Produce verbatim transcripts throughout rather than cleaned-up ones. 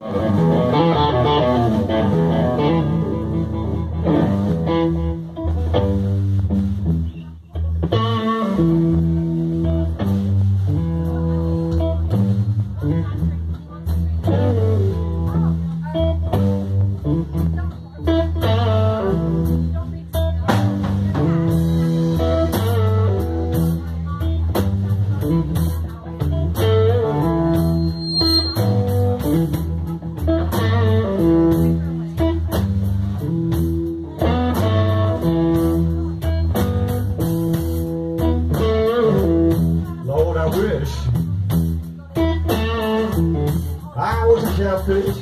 I was a catfish,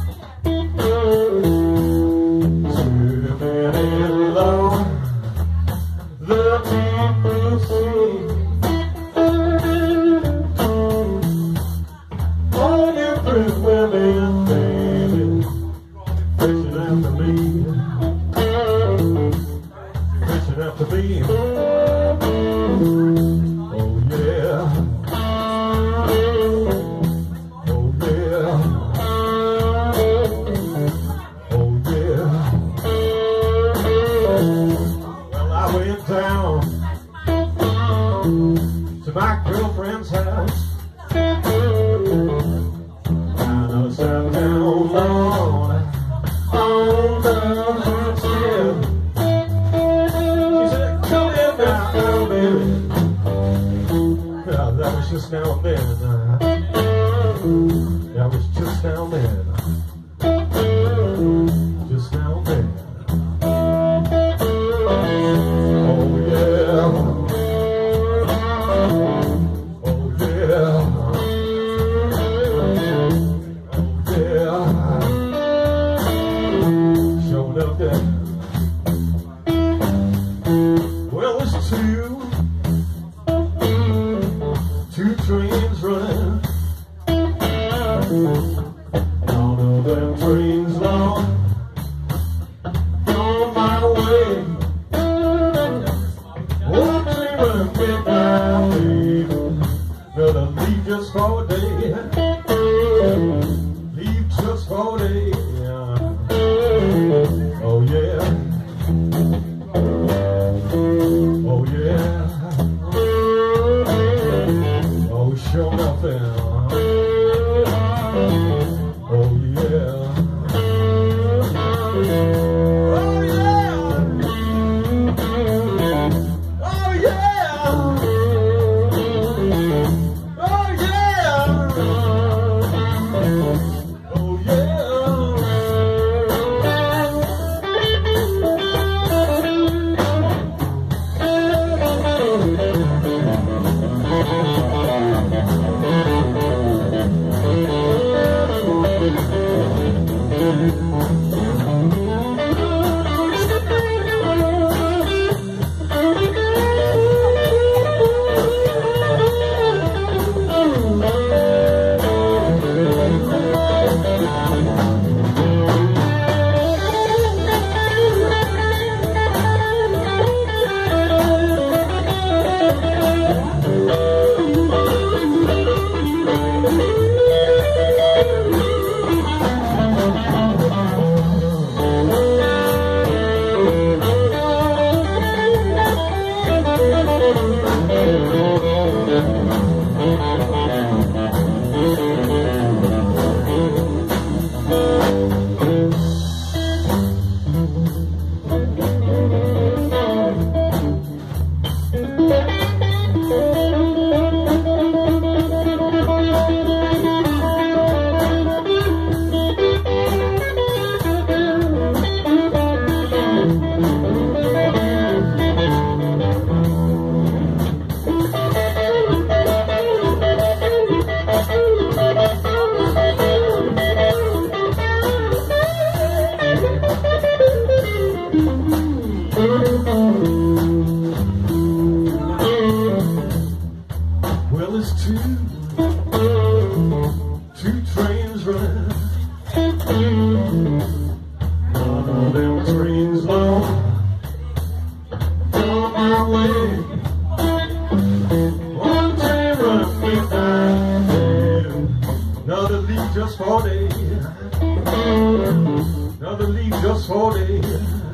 swimming along the deep blue sea. All different women, baby, fishing after me, fishing after me. Oh yeah. Down to my girlfriend's house, and I sat down on, on the chair. She said, "Come in now, baby." Yeah, that was just now and then. That was just now and then. Just now and then. Well, it's two, two trains running. None of them trains long on my way. One train running midnight, baby, gonna leave just for a day. Leave just for a day. Oh yeah. Oh yeah. Oh, sure nothing. Oh yeah. Oh yeah. Oh yeah. Oh yeah. Oh yeah. Well, it's two, two trains running. None of them trains long on my way. One train running midnight, another leave just for a day. rather leave just for a day.